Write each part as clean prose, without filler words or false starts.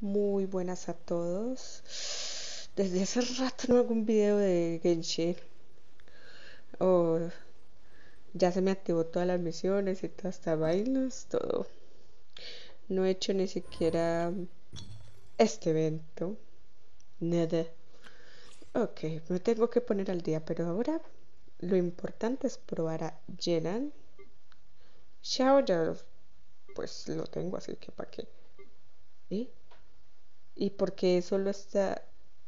Muy buenas a todos. Desde hace rato no hago un video de Genshin. Oh, ya se me activó todas las misiones y todas estas vainas, todo. No he hecho ni siquiera este evento. Nada. Ok, me tengo que poner al día, pero ahora lo importante es probar a Yelan. Xiao ya pues lo tengo, así que para qué. ¿Eh? ¿Y por qué solo está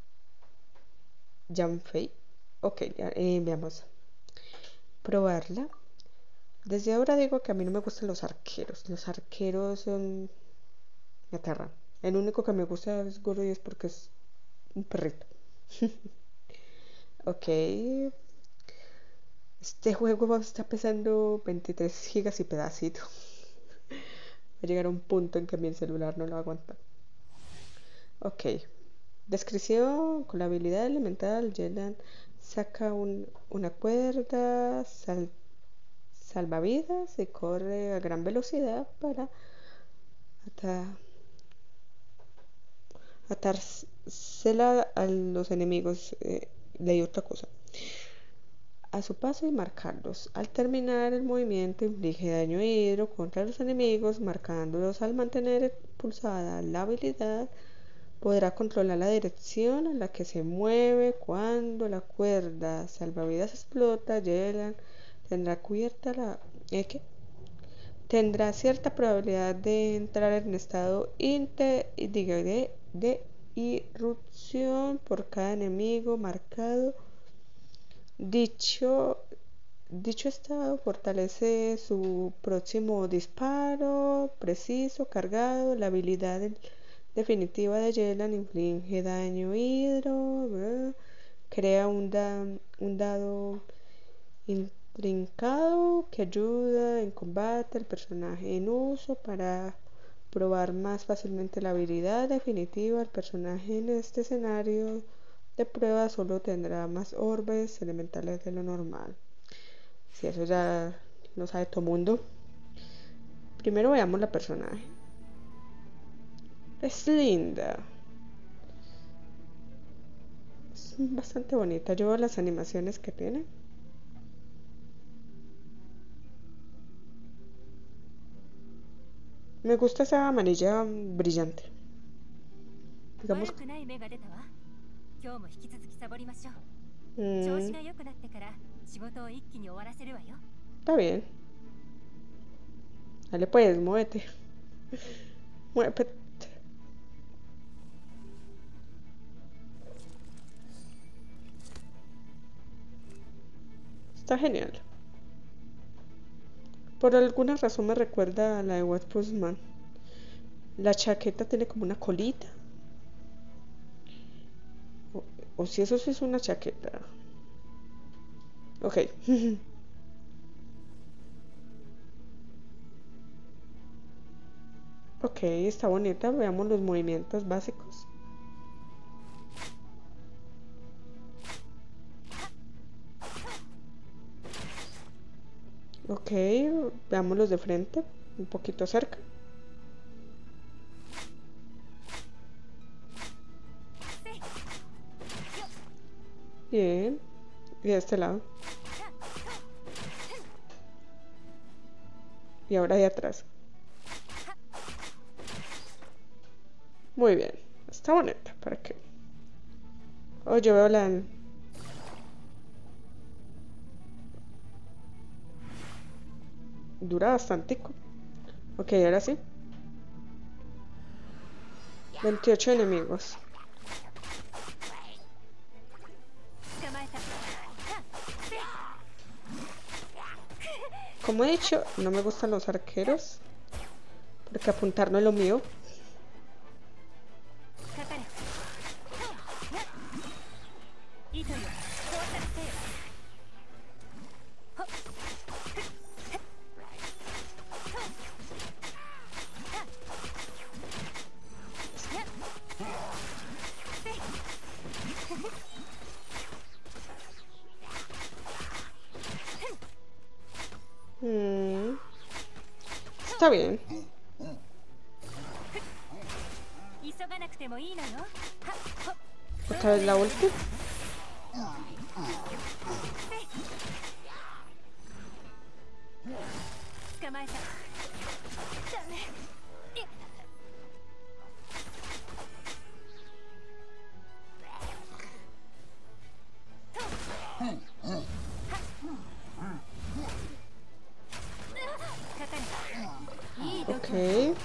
Janfei? Ok, ya, veamos. Probarla. Desde ahora digo que a mí no me gustan los arqueros. Los arqueros son... me aterran. El único que me gusta es Goro y es porque es un perrito. Ok. Este juego está pesando 23 gigas y pedacito. Va a llegar a un punto en que mi celular no lo aguanta. Ok. Descripción: con la habilidad elemental, Yelan saca una cuerda, salvavidas y corre a gran velocidad para atársela a los enemigos. Leí otra cosa. A su paso y marcarlos. Al terminar el movimiento inflige daño hidro contra los enemigos, marcándolos. Al mantener pulsada la habilidad, podrá controlar la dirección en la que se mueve. Cuando la cuerda salvavidas explota, Yelan tendrá cubierta la... ¿qué? Tendrá cierta probabilidad de entrar en estado de irrupción por cada enemigo marcado. Dicho, dicho estado fortalece su próximo disparo preciso, cargado. La habilidad definitiva de Yelan inflige daño hidro. Crea un dado intrincado que ayuda en combate al personaje en uso. Para probar más fácilmente la habilidad definitiva, el personaje en este escenario de prueba solo tendrá más orbes elementales de lo normal. Si eso ya lo sabe todo mundo. Primero veamos la personaje. Es linda. Es bastante bonita. Yo veo las animaciones que tiene. Me gusta esa amarilla brillante. Digamos. Mm, está bien. Dale pues, muévete. Muévete. Está genial. Por alguna razón me recuerda a la de What Postman. La chaqueta tiene como una colita. O si eso sí es una chaqueta. Ok. Ok, está bonita. Veamos los movimientos básicos. Ok, veámoslos de frente. Un poquito cerca. Bien. Y de este lado. Y ahora de atrás. Muy bien. Está bonita. ¿Para qué? Oh, yo veo la... Dura bastante. Ok, ahora sí. 28 enemigos. Como he dicho, no me gustan los arqueros. Porque apuntar no es lo mío. Está bien. Otra vez la ulti. Ok.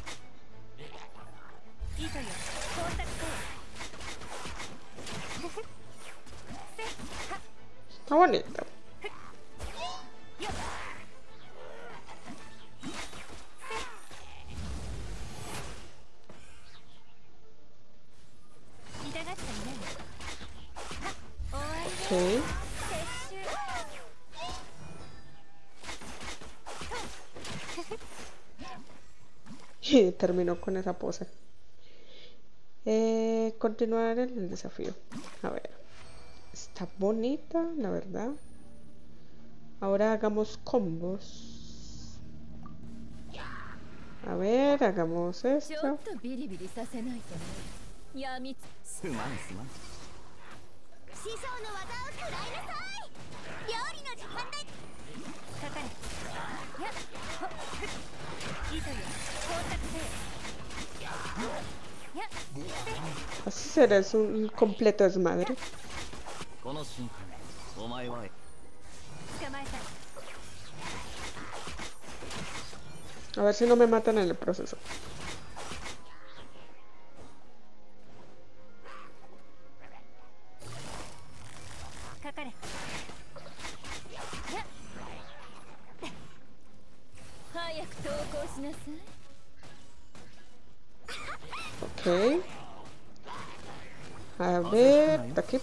Está bonito. Ok. Y terminó con esa pose. Continuar el desafío. A ver. Está bonita, la verdad. Ahora hagamos combos. A ver, hagamos esto. Así será, es un completo desmadre. A ver si no me matan en el proceso. Ok. A ver, aquí.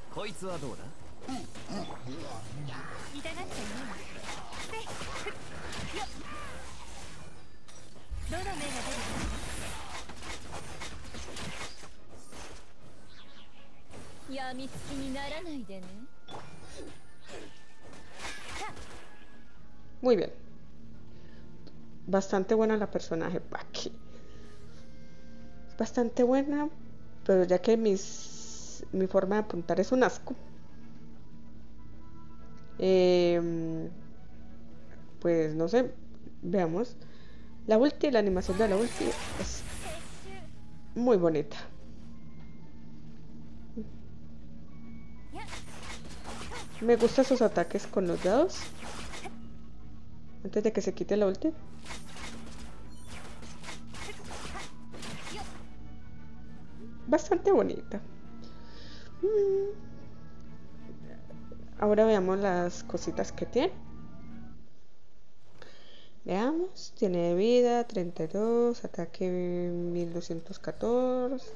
Muy bien. Bastante buena la personaje Paki. Bastante buena, pero ya que mi forma de apuntar es un asco. Pues no sé, veamos. La ulti, la animación de la ulti es muy bonita. Me gustan sus ataques con los dados. Antes de que se quite la ulti. Bastante bonita. Ahora veamos las cositas que tiene. Veamos, tiene vida 32, ataque 1214.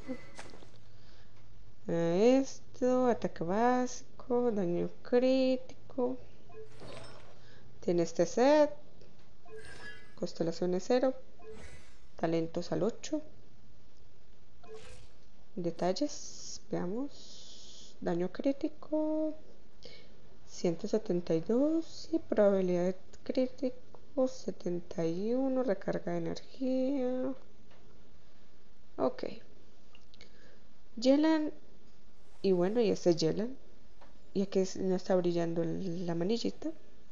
Esto, ataque básico, daño crítico. Tiene este set. Constelaciones 0. Talentos al 8. Detalles, veamos. Daño crítico 172 y probabilidad de crítico 71. Recarga de energía. Ok. Yelan. Y bueno, y este es Yelan. Y aquí no está brillando la manillita.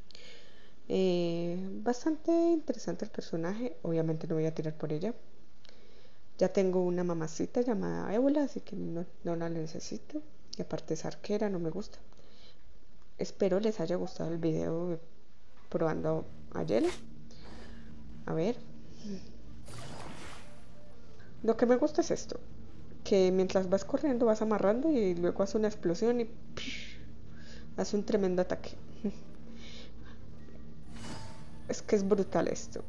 Bastante interesante el personaje. Obviamente no voy a tirar por ella. Ya tengo una mamacita llamada Ébola, así que no la necesito. Y aparte es arquera, no me gusta. Espero les haya gustado el video probando a Yelan. A ver. Lo que me gusta es esto. Que mientras vas corriendo vas amarrando y luego hace una explosión y hace un tremendo ataque. Es que es brutal esto.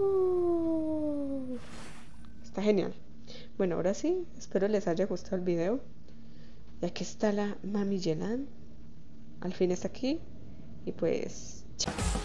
Está genial. Bueno, ahora sí, espero les haya gustado el video. Y aquí está la Mami Yelan. Al fin está aquí. Y pues, chao.